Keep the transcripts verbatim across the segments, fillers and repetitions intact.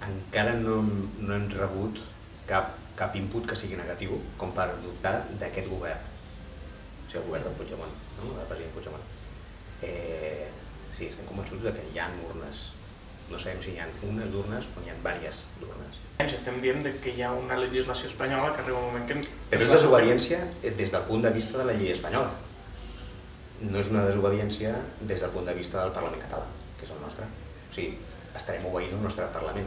encara no, no hem rebut cap, cap input que sigui negatiu com per dubtar d'aquest govern. O sigui, el govern del Puigdemont, no? El president Puigdemont. Eh, sí, estem convençuts que hi ha urnes. No sabem si hi ha unes d'urnes o hi ha diverses d'urnes. Ens estem dient que hi ha una legislació espanyola que arriba un moment que... Però és desobediència des del punt de vista de la llei espanyola. No és una desobediència des del punt de vista del Parlament català, que és el nostre. O sigui, estarem obeint el nostre Parlament.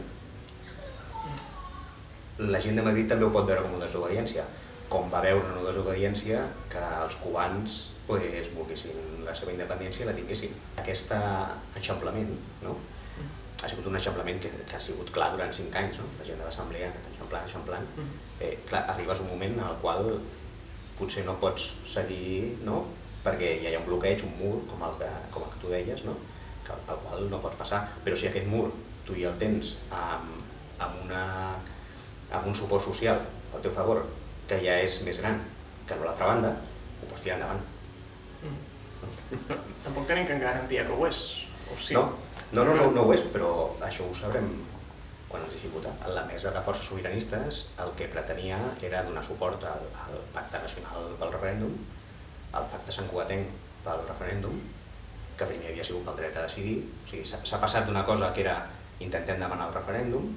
La gent de Madrid també ho pot veure com una desobediència, com va veure una desobediència que els cubans pues, volguessin la seva independència i la tinguessin. Aquest eixamplament, no? Ha sigut un eixamplament que, que ha sigut clar durant cinc anys, no? La gent de l'assemblea que eixamplant, eixamplant. Eh, clar, arribes a un moment en el qual potser no pots seguir, no? Perquè ja hi ha un bloqueig, un mur, com el que, com el que tu deies, no? Que, pel qual no pots passar. Però si aquest mur tu ja el tens amb, amb, una, amb un suport social al teu favor, que ja és més gran que a l'altra banda, ho pots tirar endavant. Mm. No, tampoc tenim que garantir que ho és, o sí? No. No, no, no, no ho és, però això ho sabrem quan ens deixi votar. La mesa de forces sobiranistes el que pretenia era donar suport al, al Pacte Nacional pel Referèndum, al Pacte Santcugatenc pel Referèndum, que primer havia sigut pel dret a decidir. O sigui, s'ha passat d'una cosa que era intentem demanar el referèndum,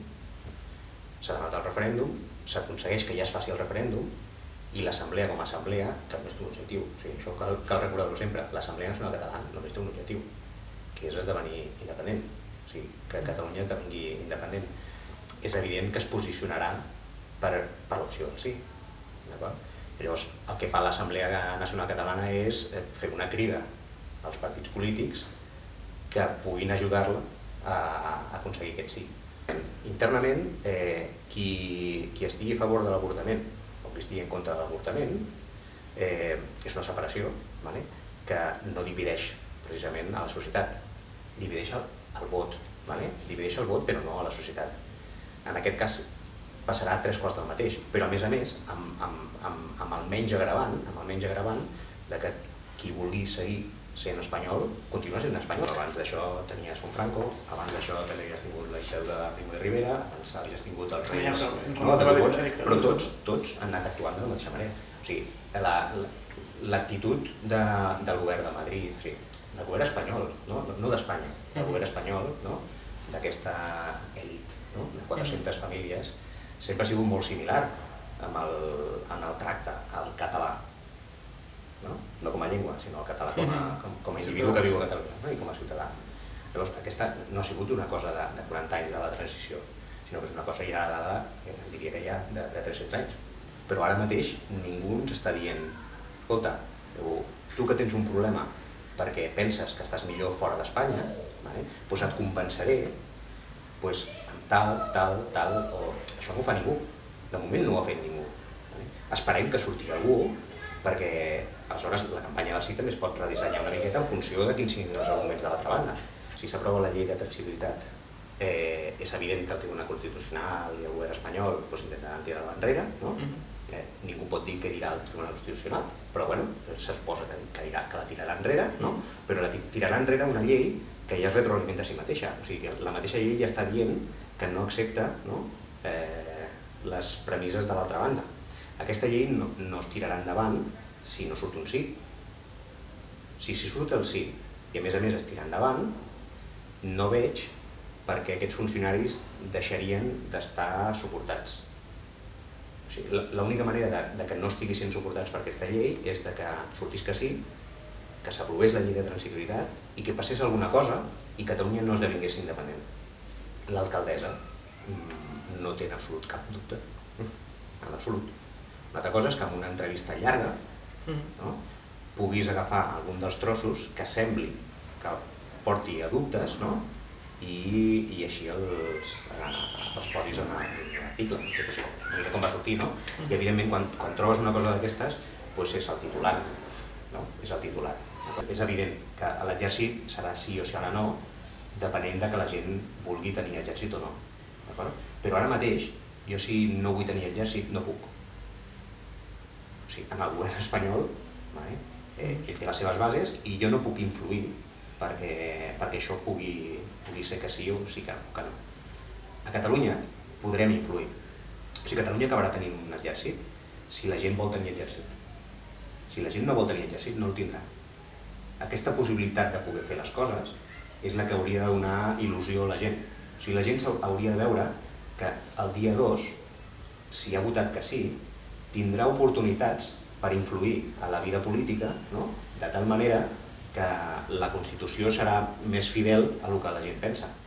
s'ha demanat el referèndum, s'aconsegueix que ja es faci el referèndum, i l'Assemblea com a assemblea, que només té un objectiu, o sigui, això cal, cal recordar-ho sempre, l'Assemblea Nacional Catalana només té un objectiu, que és esdevenir independent, o sigui, que Catalunya esdevingui independent. És evident que es posicionarà per, per l'opció del sí. Llavors, el que fa l'Assemblea Nacional Catalana és fer una crida als partits polítics que puguin ajudar-la a, a aconseguir aquest sí. Internament, eh, qui, qui estigui a favor de l'avortament o qui estigui en contra de l'avortament eh, és una separació, vale? Que no divideix precisament a la societat, divideix el, el vot, vale? Divideix el vot però no a la societat. En aquest cas passarà tres quarts del mateix, però a més a més amb, amb, amb, amb el menys agravant, amb el menys agravant de que qui vulgui seguir sent espanyol continua sent espanyol. Abans d'això tenies un Franco, abans d'això també havies tingut la dictadura de Primo de Rivera, abans havies tingut els reis, no, de Borbons, però tots, tots han anat actuant de la mateixa manera. O sigui, l'actitud de, del govern de Madrid, o sigui, del govern espanyol, no, no d'Espanya, del govern espanyol, no? D'aquesta elit, no? De quatre-centes famílies, sempre ha sigut molt similar amb el, en el tracte al català, no? No com a llengua, sinó el català com a, com, com a individu que viu a Catalunya, no? I com a ciutadà. Llavors, aquesta no ha sigut una cosa de, de quaranta anys de la transició, sinó que és una cosa ja heredada, eh, diria que ja de, de tres-cents anys. Però ara mateix ningú ens està dient, escolta, tu que tens un problema perquè penses que estàs millor fora d'Espanya, vale? Doncs et compensaré doncs, amb tal, tal, tal, o això no ho fa ningú. De moment no ho ha fet ningú. Vale? Esperem que surti algú, perquè aleshores la campanya del sí també es pot redissenyar una miqueta en funció de quins siguin els arguments de l'altra banda. Si s'aprova la llei de transitorietat, eh, és evident que el Tribunal Constitucional i el govern espanyol doncs, intentaran tirar-la enrere, no? Eh, ningú pot dir què dirà el Tribunal Constitucional, però bueno, se suposa que, que, dirà, que la tirarà enrere, no? Però la tirarà enrere una llei que ja es retroalimenta a si mateixa. O sigui, que la mateixa llei ja està dient que no accepta, no? eh, les premisses de l'altra banda. Aquesta llei no, no es tirarà endavant si no surt un sí. Si, si surt el sí i a més a més es tira endavant, no veig perquè aquests funcionaris deixarien d'estar suportats. O sigui, l'única manera de, de que no estiguessin suportats per aquesta llei és de que sortís que sí, que s'aprovés la llei de transitorietat i que passés alguna cosa i Catalunya no esdevingués independent. L'alcaldessa no té en absolut cap dubte, en absolut. Una altra cosa és que en una entrevista llarga no, puguis agafar algun dels trossos que sembli que porti a dubtes, no? I, i així els, els posis en l'article. Una mica com va sortir, no? I evidentment quan, quan trobes una cosa d'aquestes doncs és el titular, no? És el titular. És evident que l'exèrcit serà sí o serà no, depenent de que la gent vulgui tenir exèrcit o no. Però ara mateix, jo si no vull tenir exèrcit, no puc. O sigui, en el govern espanyol, vale? eh, ell té les seves bases i jo no puc influir perquè, perquè això pugui, pugui ser que sí o sí que no. Que no. a Catalunya podrem influir. O sigui, Catalunya acabarà tenint un exèrcit si la gent vol tenir exèrcit. Si la gent no vol tenir exèrcit, no el tindrà. Aquesta possibilitat de poder fer les coses és la que hauria de donar il·lusió a la gent. O sigui, la gent hauria de veure que el dia dos, si ha votat que sí, tindrà oportunitats per influir a la vida política, de tal manera que la Constitució serà més fidel a el que la gent pensa.